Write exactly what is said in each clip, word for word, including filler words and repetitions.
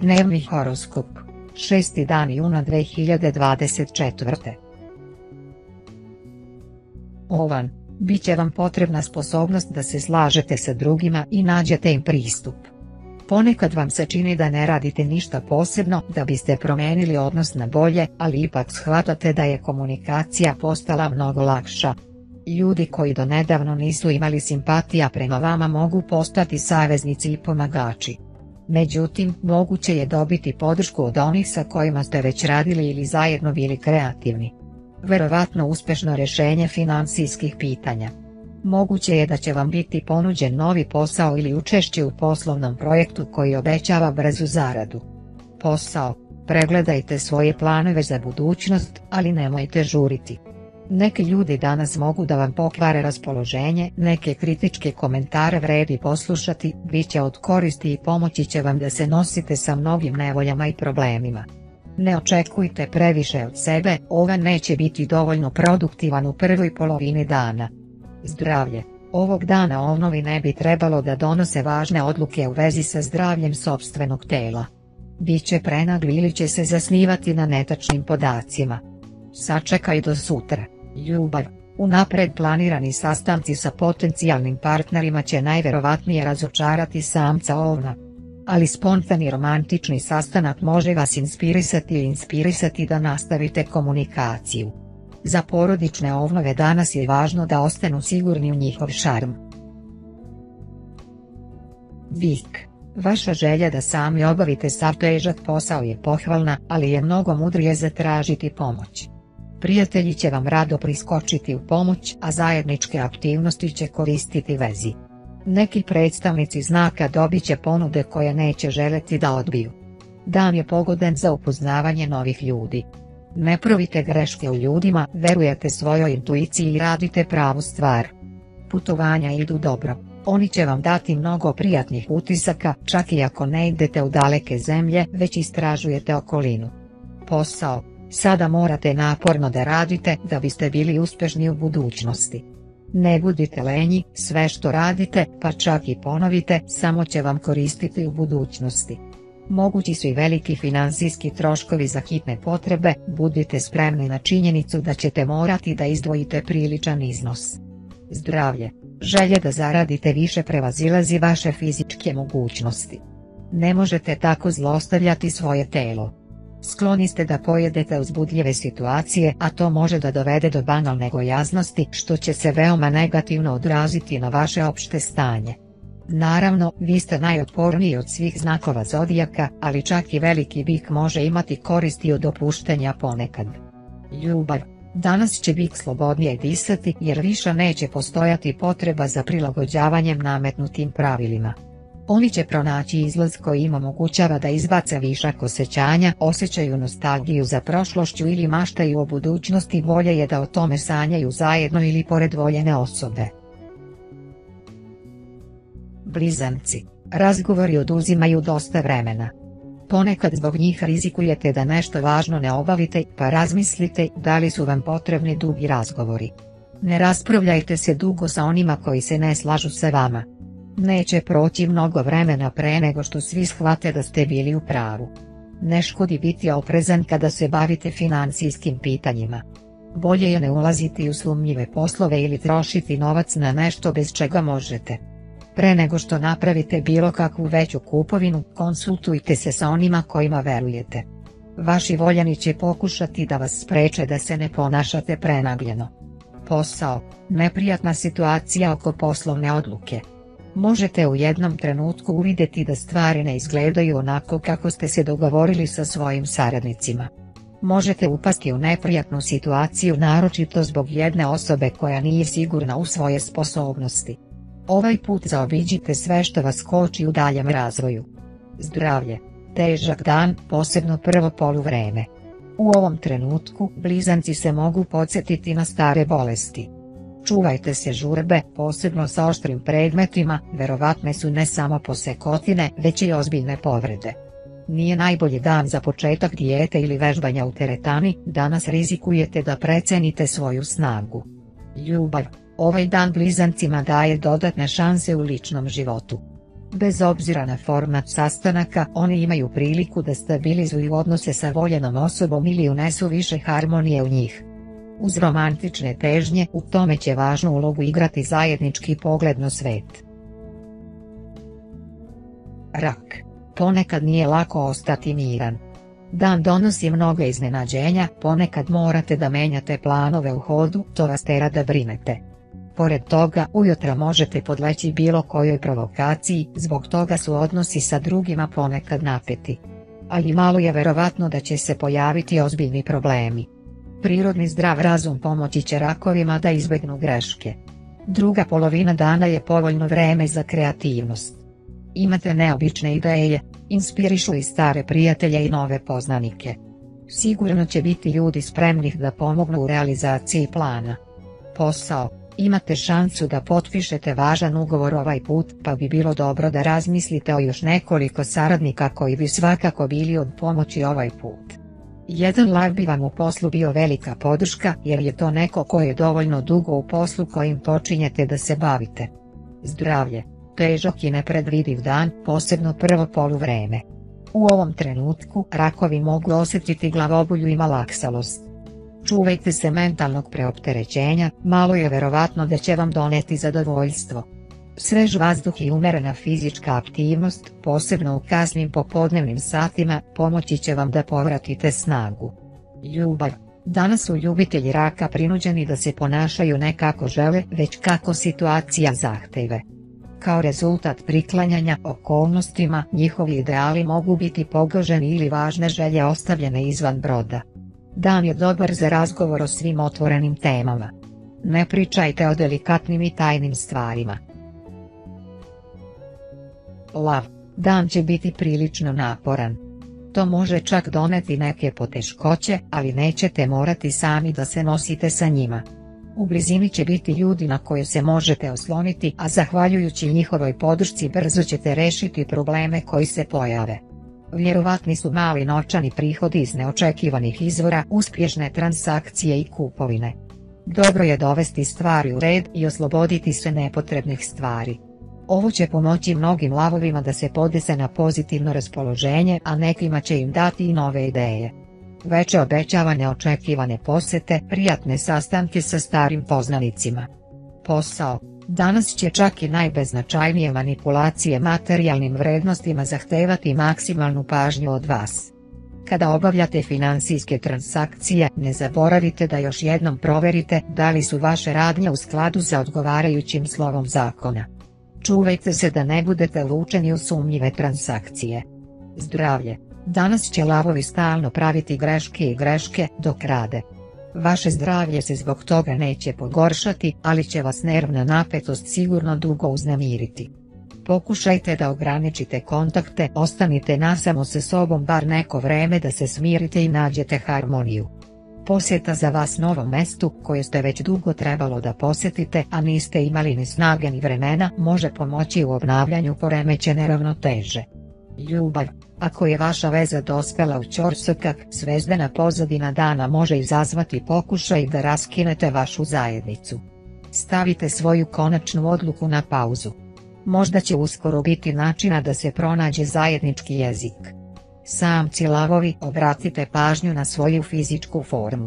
Dnevni horoskop, šesti dan juna dve hiljade dvadeset četvrte. Ovan, bit će vam potrebna sposobnost da se slažete sa drugima i nađete im pristup. Ponekad vam se čini da ne radite ništa posebno da biste promijenili odnos na bolje, ali ipak shvatate da je komunikacija postala mnogo lakša. Ljudi koji do nedavno nisu imali simpatija prema vama mogu postati saveznici i pomagači. Međutim, moguće je dobiti podršku od onih sa kojima ste već radili ili zajedno bili kreativni. Verovatno uspješno rješenje financijskih pitanja. Moguće je da će vam biti ponuđen novi posao ili učešće u poslovnom projektu koji obećava brzu zaradu. Posao, pregledajte svoje planove za budućnost, ali nemojte žuriti. Neki ljudi danas mogu da vam pokvare raspoloženje, neke kritičke komentare vredi poslušati, bit će od koristi i pomoći će vam da se nosite sa mnogim nevoljama i problemima. Ne očekujte previše od sebe, ovan neće biti dovoljno produktivan u prvoj polovini dana. Zdravlje, ovog dana ovnovi ne bi trebalo da donose važne odluke u vezi sa zdravljem sopstvenog tela. Biće prenagli ili će se zasnivati na netačnim podacima. Sačekaj do sutra. Ljubav, unapred planirani sastanci sa potencijalnim partnerima će najverovatnije razočarati samca ovna. Ali spontani romantični sastanak može vas inspirisati i inspirisati da nastavite komunikaciju. Za porodične ovnove danas je važno da ostanu sigurni u njihov šarm. Bik, vaša želja da sami obavite sav težak posao je pohvalna, ali je mnogo mudrije zatražiti pomoć. Prijatelji će vam rado priskočiti u pomoć, a zajedničke aktivnosti će koristiti vezi. Neki predstavnici znaka dobit će ponude koje neće želeti da odbiju. Dan je pogodan za upoznavanje novih ljudi. Ne pravite greške u ljudima, verujete svojoj intuiciji i radite pravu stvar. Putovanja idu dobro, oni će vam dati mnogo prijatnih utisaka, čak i ako ne idete u daleke zemlje, već istražujete okolinu. Posao, sada morate naporno da radite da biste bili uspješni u budućnosti. Ne budite lenji, sve što radite, pa čak i ponovite, samo će vam koristiti u budućnosti. Mogući su i veliki financijski troškovi za hitne potrebe, budite spremni na činjenicu da ćete morati da izdvojite priličan iznos. Zdravlje, želje da zaradite više prevazilazi vaše fizičke mogućnosti. Ne možete tako zlostavljati svoje telo. Skloni ste da pojedete uzbudljive situacije, a to može da dovede do banalne gojaznosti, što će se veoma negativno odraziti na vaše opšte stanje. Naravno, vi ste najotporniji od svih znakova zodijaka, ali čak i veliki bik može imati koristi od opuštenja ponekad. Ljubav, danas će bik slobodnije disati jer više neće postojati potreba za prilagođavanjem nametnutim pravilima. Oni će pronaći izlaz koji im omogućava da izbace višak osjećanja, osjećaju nostalgiju za prošlošću ili maštaju o budućnosti, bolje je da o tome sanjaju zajedno ili pored voljene osobe. Blizanci, razgovori oduzimaju dosta vremena. Ponekad zbog njih rizikujete da nešto važno ne obavite, pa razmislite da li su vam potrebni dugi razgovori. Ne raspravljajte se dugo sa onima koji se ne slažu sa vama. Neće proći mnogo vremena pre nego što svi shvate da ste bili u pravu. Ne škodi biti oprezan kada se bavite financijskim pitanjima. Bolje je ne ulaziti u sumnjive poslove ili trošiti novac na nešto bez čega možete. Pre nego što napravite bilo kakvu veću kupovinu, konsultujte se sa onima kojima verujete. Vaši voljeni će pokušati da vas spreče da se ne ponašate prenagljeno. Posao, neprijatna situacija oko poslovne odluke. Možete u jednom trenutku uvidjeti da stvari ne izgledaju onako kako ste se dogovorili sa svojim saradnicima. Možete upasti u neprijatnu situaciju naročito zbog jedne osobe koja nije sigurna u svoje sposobnosti. Ovaj put zaobiđite sve što vas koči u daljem razvoju. Zdravlje, težak dan, posebno prvo poluvreme. U ovom trenutku blizanci se mogu podsjetiti na stare bolesti. Čuvajte se žurbe, posebno sa oštrim predmetima, verovatne su ne samo posekotine, već i ozbiljne povrede. Nije najbolji dan za početak dijete ili vežbanja u teretani, danas rizikujete da precenite svoju snagu. Ljubav, ovaj dan blizancima daje dodatne šanse u ličnom životu. Bez obzira na format sastanaka, oni imaju priliku da stabilizuju odnose sa voljenom osobom ili unesu više harmonije u njih. Uz romantične težnje, u tome će važnu ulogu igrati zajednički pogled na svet. Rak. Ponekad nije lako ostati miran. Dan donosi mnoga iznenađenja, ponekad morate da menjate planove u hodu, to vas tera da brinete. Pored toga, ujutro možete podleći bilo kojoj provokaciji, zbog toga su odnosi sa drugima ponekad napeti. Ali malo je verovatno da će se pojaviti ozbiljni problemi. Prirodni zdrav razum pomoći će rakovima da izbjegnu greške. Druga polovina dana je povoljno vreme za kreativnost. Imate neobične ideje, inspirišu i stare prijatelje i nove poznanike. Sigurno će biti ljudi spremnih da pomognu u realizaciji plana. Posao. Imate šansu da potpišete važan ugovor ovaj put, pa bi bilo dobro da razmislite o još nekoliko saradnika koji bi svakako bili od pomoći ovaj put. Jedan lav bi vam u poslu bio velika podrška, jer je to neko ko je dovoljno dugo u poslu kojim počinjete da se bavite. Zdravlje. Težak i nepredvidiv dan, posebno prvo poluvreme. U ovom trenutku, rakovi mogu osjetiti glavobolju i malaksalost. Čuvajte se mentalnog preopterećenja, malo je verovatno da će vam doneti zadovoljstvo. Svež vazduh i umerena fizička aktivnost, posebno u kasnim popodnevnim satima, pomoći će vam da povratite snagu. Ljubav. Danas su ljubitelji raka prinuđeni da se ponašaju ne kako žele, već kako situacija zahteve. Kao rezultat priklanjanja okolnostima, njihovi ideali mogu biti pogoženi ili važne želje ostavljene izvan broda. Dan je dobar za razgovor o svim otvorenim temama. Ne pričajte o delikatnim i tajnim stvarima. Lav. Dan će biti prilično naporan. To može čak doneti neke poteškoće, ali nećete morati sami da se nosite sa njima. U blizini će biti ljudi na koje se možete osloniti, a zahvaljujući njihovoj podršci brzo ćete rešiti probleme koji se pojave. Vjerovatni su mali novčani prihodi iz neočekivanih izvora, uspješne transakcije i kupovine. Dobro je dovesti stvari u red i osloboditi se nepotrebnih stvari. Ovo će pomoći mnogim lavovima da se podese na pozitivno raspoloženje, a nekima će im dati i nove ideje. Veče obećava neočekivane posjete, prijatne sastanke sa starim poznanicima. Posao. Danas će čak i najbeznačajnije manipulacije materijalnim vrednostima zahtevati maksimalnu pažnju od vas. Kada obavljate finansijske transakcije, ne zaboravite da još jednom proverite da li su vaše radnje u skladu sa odgovarajućim slovom zakona. Čuvajte se da ne budete uvučeni u sumnjive transakcije. Zdravlje. Danas će lavovi stalno praviti greške i greške dok rade. Vaše zdravlje se zbog toga neće pogoršati, ali će vas nervna napetost sigurno dugo uznemiriti. Pokušajte da ograničite kontakte, ostanite nasamo sa sobom bar neko vreme da se smirite i nađete harmoniju. Posjeta za vas novom mestu, koje ste već dugo trebalo da posjetite, a niste imali ni snage ni vremena, može pomoći u obnavljanju poremećene ravnoteže. Ljubav. Ako je vaša veza dospela u ćorsokak, zvezdana pozadina dana može izazvati pokušaj da raskinete vašu zajednicu. Stavite svoju konačnu odluku na pauzu. Možda će uskoro biti načina da se pronađe zajednički jezik. Samci lavovi, obratite pažnju na svoju fizičku formu.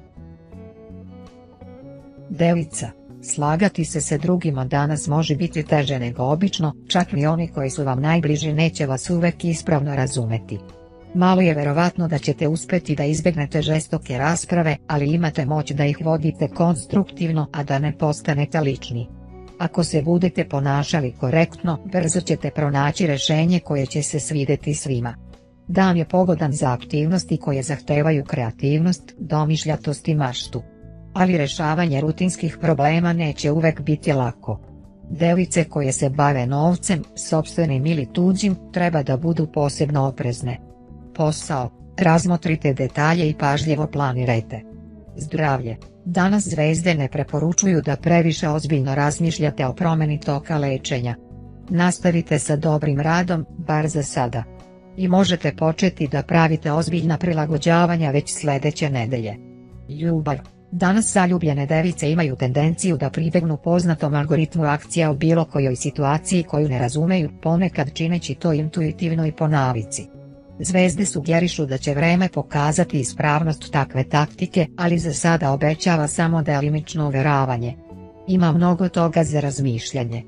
Devica. Slagati se sa drugima danas može biti teže nego obično, čak ni oni koji su vam najbliži neće vas uvek ispravno razumeti. Malo je verovatno da ćete uspjeti da izbjegnete žestoke rasprave, ali imate moć da ih vodite konstruktivno, a da ne postanete lični. Ako se budete ponašali korektno, brzo ćete pronaći rješenje koje će se svidjeti svima. Dan je pogodan za aktivnosti koje zahtevaju kreativnost, domišljatost i maštu. Ali rješavanje rutinskih problema neće uvek biti lako. Device koje se bave novcem, sopstvenim ili tuđim, treba da budu posebno oprezne. Posao. Razmotrite detalje i pažljivo planirajte. Zdravlje. Danas zvezde ne preporučuju da previše ozbiljno razmišljate o promjeni toka lečenja. Nastavite sa dobrim radom, bar za sada. I možete početi da pravite ozbiljna prilagođavanja već sljedeće nedelje. Ljubav. Danas zaljubljene device imaju tendenciju da pribegnu poznatom algoritmu akcija u bilo kojoj situaciji koju ne razumeju, ponekad čineći to intuitivno i po navici. Zvezde sugerišu da će vreme pokazati ispravnost takve taktike, ali za sada obećava samo delimično uveravanje. Ima mnogo toga za razmišljanje.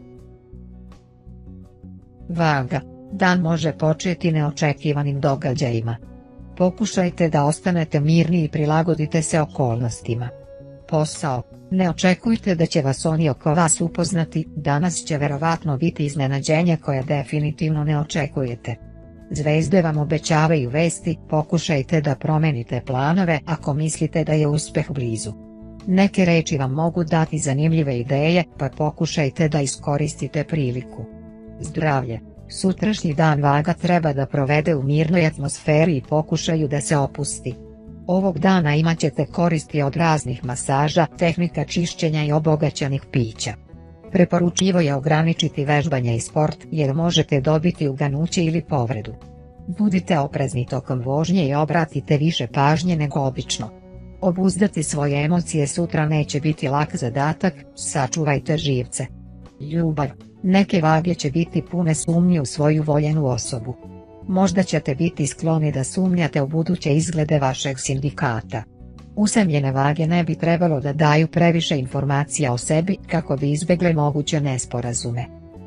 Vaga. Dan može početi neočekivanim događajima. Pokušajte da ostanete mirni i prilagodite se okolnostima. Posao. Ne očekujte da će vas oni oko vas upoznati, danas će verovatno biti iznenađenje koje definitivno ne očekujete. Zvezde vam obećavaju vesti, pokušajte da promenite planove ako mislite da je uspeh blizu. Neke reči vam mogu dati zanimljive ideje, pa pokušajte da iskoristite priliku. Zdravlje. Sutrašnji dan Vaga treba da provede u mirnoj atmosferi i pokušaju da se opusti. Ovog dana imat ćete koristi od raznih masaža, tehnika čišćenja i obogaćenih pića. Preporučljivo je ograničiti vežbanje i sport jer možete dobiti uganuće ili povredu. Budite oprezni tokom vožnje i obratite više pažnje nego obično. Obuzdati svoje emocije sutra neće biti lak zadatak, sačuvajte živce. Ljubav. Neke Vage će biti pune sumnje u svoju voljenu osobu. Možda ćete biti skloni da sumnjate u buduće izglede vašeg sindikata. Usamljene Vage ne bi trebalo da daju previše informacija o sebi kako bi izbjegle moguće nesporazume.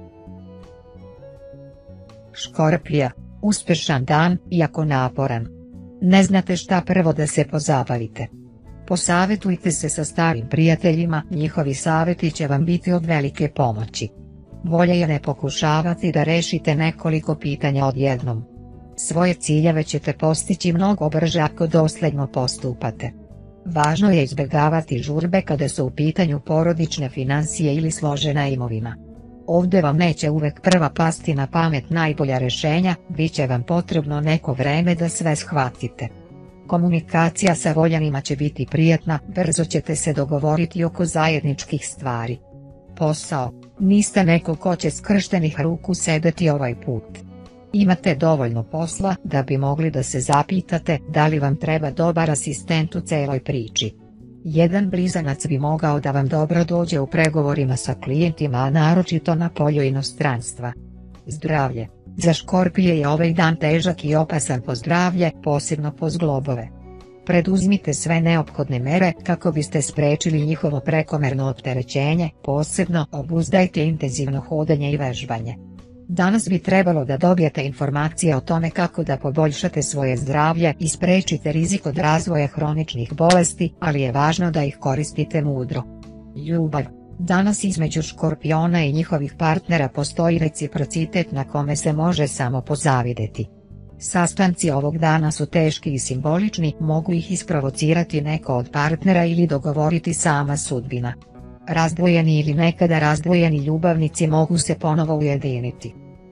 Škorpija. Uspešan dan, iako naporan. Ne znate šta prvo da se pozabavite. Posavetujte se sa starim prijateljima, njihovi savjeti će vam biti od velike pomoći. Bolje je ne pokušavati da rešite nekoliko pitanja odjednom. Svoje ciljeve ćete postići mnogo brže ako dosledno postupate. Važno je izbjegavati žurbe kada su u pitanju porodične financije ili složena imovina. Ovdje vam neće uvek prva pasti na pamet najbolja rješenja, bit će vam potrebno neko vreme da sve shvatite. Komunikacija sa voljanima će biti prijatna, brzo ćete se dogovoriti oko zajedničkih stvari. Posao. Niste neko ko će skrštenih ruku sedeti ovaj put. Imate dovoljno posla da bi mogli da se zapitate da li vam treba dobar asistent u celoj priči. Jedan blizanac bi mogao da vam dobro dođe u pregovorima sa klijentima, a naročito na polju inostranstva. Zdravlje. Za Škorpije je ovaj dan težak i opasan po zdravlje, posebno po zglobove. Preduzmite sve neophodne mere kako biste sprečili njihovo prekomerno opterećenje, posebno obuzdajte intenzivno hodanje i vežbanje. Danas bi trebalo da dobijete informacije o tome kako da poboljšate svoje zdravlje i sprečite rizik od razvoja hroničnih bolesti, ali je važno da ih koristite mudro. Ljubav. Danas između Škorpiona i njihovih partnera postoji reciprocitet na kome se može samo pozavideti. Sastanci ovog dana su teški i simbolični, mogu ih isprovocirati neko od partnera ili dogovoriti sama sudbina. Razdvojeni ili nekada razdvojeni ljubavnici mogu se ponovo ujediniti.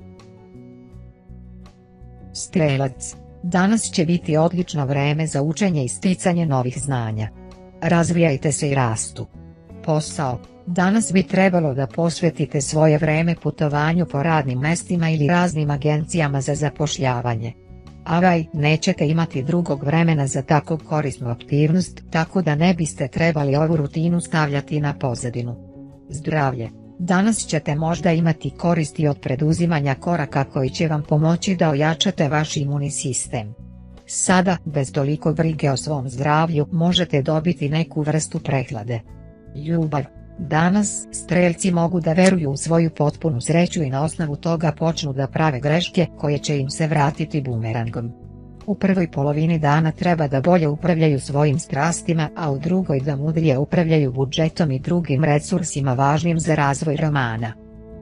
Strelac. Danas će biti odlično vreme za učenje i sticanje novih znanja. Razvijajte se i rastu. Posao. Danas bi trebalo da posvetite svoje vreme putovanju po radnim mestima ili raznim agencijama za zapošljavanje. Avaj, nećete imati drugog vremena za tako korisnu aktivnost, tako da ne biste trebali ovu rutinu stavljati na pozadinu. Zdravlje. Danas ćete možda imati koristi od preduzimanja koraka koji će vam pomoći da ojačate vaš imunni sistem. Sada, bez toliko brige o svom zdravlju, možete dobiti neku vrstu prehlade. Ljubav. Danas, strelci mogu da veruju u svoju potpunu sreću i na osnovu toga počnu da prave greške koje će im se vratiti bumerangom. U prvoj polovini dana treba da bolje upravljaju svojim strastima, a u drugoj da mudrije upravljaju budžetom i drugim resursima važnim za razvoj romana.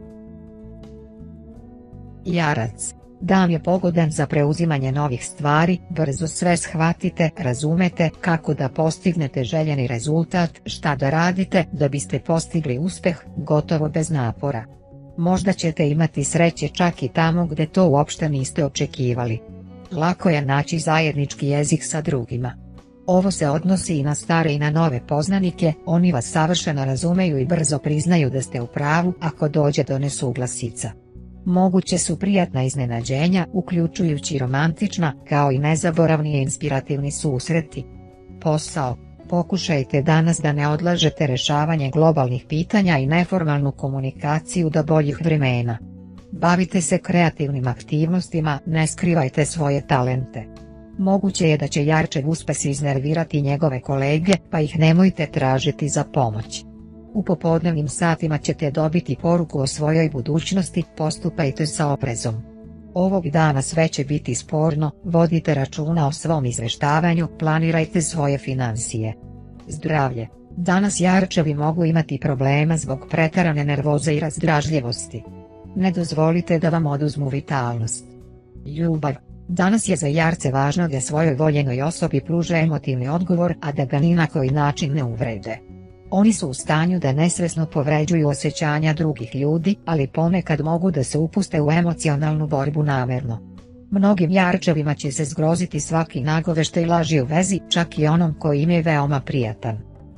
Jarac. Dan je pogodan za preuzimanje novih stvari, brzo sve shvatite, razumete kako da postignete željeni rezultat, šta da radite da biste postigli uspeh, gotovo bez napora. Možda ćete imati sreće čak i tamo gdje to uopšte niste očekivali. Lako je naći zajednički jezik sa drugima. Ovo se odnosi i na stare i na nove poznanike, oni vas savršeno razumeju i brzo priznaju da ste u pravu ako dođe do nesuglasica. Moguće su prijatna iznenađenja, uključujući romantična, kao i nezaboravni i inspirativni susreti. Posao. Pokušajte danas da ne odlažete rješavanje globalnih pitanja i neformalnu komunikaciju do boljih vremena. Bavite se kreativnim aktivnostima, ne skrivajte svoje talente. Moguće je da će Jarčev uspjesi iznervirati njegove kolege, pa ih nemojte tražiti za pomoć. U popodnevnim satima ćete dobiti poruku o svojoj budućnosti, postupajte sa oprezom. Ovog dana sve će biti sporno, vodite računa o svom izvještavanju, planirajte svoje financije. Zdravlje. Danas Jarčevi mogu imati problema zbog pretjerane nervoze i razdražljivosti. Ne dozvolite da vam oduzmu vitalnost. Ljubav. Danas je za Jarce važno da svojoj voljenoj osobi pruže emotivni odgovor, a da ga ni na koji način ne uvrede. Oni su u stanju da nesvjesno povređuju osjećanja drugih ljudi, ali ponekad mogu da se upuste u emocionalnu borbu namjerno. Mnogim Jarčevima će se zgroziti svaki nagoveštaj laži u vezi, čak i onom koji im je veoma prijatan.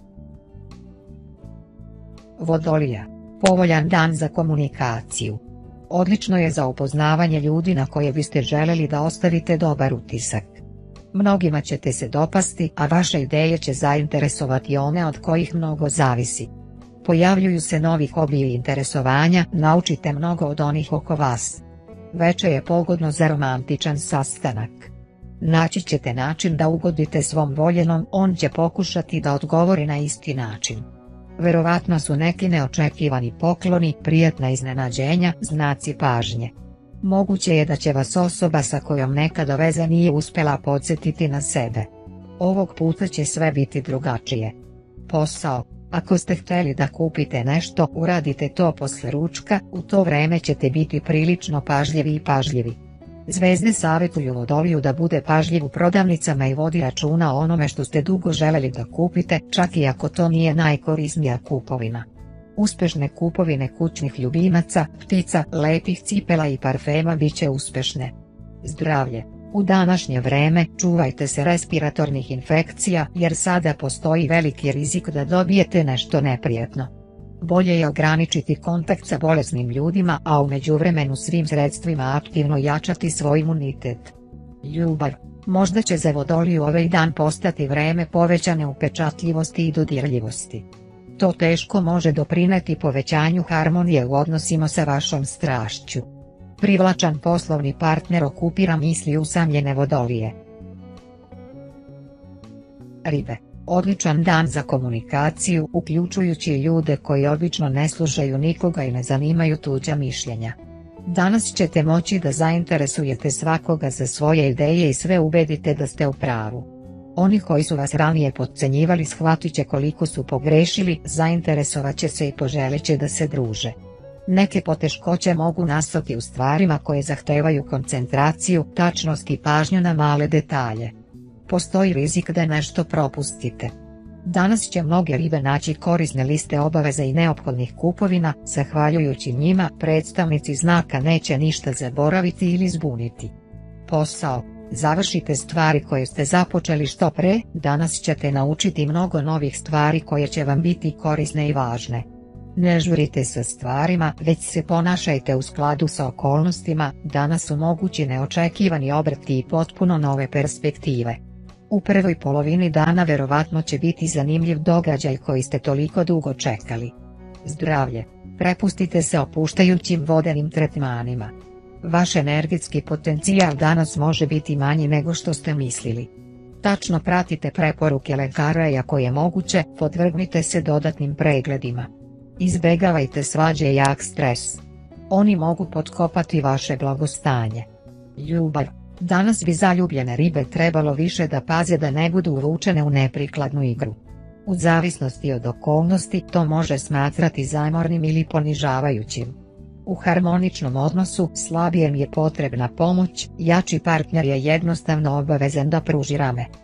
Vodolija. Povoljan dan za komunikaciju. Odlično je za upoznavanje ljudi na koje biste željeli da ostavite dobar utisak. Mnogima ćete se dopasti, a vaše ideje će zainteresovati one od kojih mnogo zavisi. Pojavljuju se novi hobiji i interesovanja, naučite mnogo od onih oko vas. Veče je pogodno za romantičan sastanak. Naći ćete način da ugodite svom voljenom, on će pokušati da odgovori na isti način. Verovatno su neki neočekivani pokloni, prijatna iznenađenja, znaci pažnje. Moguće je da će vas osoba sa kojom nekada veza nije uspjela podsjetiti na sebe. Ovog puta će sve biti drugačije. Posao. Ako ste htjeli da kupite nešto, uradite to posle ručka, u to vrijeme ćete biti prilično pažljivi i pažljivi. Zvezde savjetuju Vodoliju da bude pažljiv u prodavnicama i vodi računa o onome što ste dugo željeli da kupite, čak i ako to nije najkorisnija kupovina. Uspješne kupovine kućnih ljubimaca, ptica, lepih cipela i parfema bit će uspješne. Zdravlje. U današnje vrijeme čuvajte se respiratornih infekcija jer sada postoji veliki rizik da dobijete nešto neprijatno. Bolje je ograničiti kontakt sa bolesnim ljudima, a u međuvremenu svim sredstvima aktivno jačati svoj imunitet. Ljubav. Možda će za Vodoliju ovaj dan postati vrijeme povećane upečatljivosti i dodirljivosti. To teško može doprinijeti povećanju harmonije u odnosima sa vašom strašću. Privlačan poslovni partner okupira misli usamljene Vodolije. Ribe. Odličan dan za komunikaciju, uključujući ljude koji obično ne slušaju nikoga i ne zanimaju tuđa mišljenja. Danas ćete moći da zainteresujete svakoga za svoje ideje i sve ubedite da ste u pravu. Oni koji su vas ranije potcenjivali shvatit će koliko su pogrešili, zainteresovat će se i poželit će da se druže. Neke poteškoće mogu nastati u stvarima koje zahtevaju koncentraciju, tačnost i pažnju na male detalje. Postoji rizik da nešto propustite. Danas će mnoge ribe naći korisne liste obaveza i neophodnih kupovina, zahvaljujući njima predstavnici znaka neće ništa zaboraviti ili zbuniti. Posao. Završite stvari koje ste započeli što pre, danas ćete naučiti mnogo novih stvari koje će vam biti korisne i važne. Ne žurite sa stvarima, već se ponašajte u skladu sa okolnostima, danas su mogući neočekivani obrti i potpuno nove perspektive. U prvoj polovini dana verovatno će biti zanimljiv događaj koji ste toliko dugo čekali. Zdravlje. Prepustite se opuštajućim vodenim tretmanima. Vaš energetski potencijal danas može biti manji nego što ste mislili. Tačno pratite preporuke lekara i ako je moguće, podvrgnite se dodatnim pregledima. Izbegavajte svađe i jak stres. Oni mogu potkopati vaše blagostanje. Ljubav. Danas bi zaljubljene ribe trebalo više da paze da ne budu uvučene u neprikladnu igru. U zavisnosti od okolnosti to može smatrati zamornim ili ponižavajućim. U harmoničnom odnosu slabijem je potrebna pomoć, jači partner je jednostavno obavezan da pruži rame.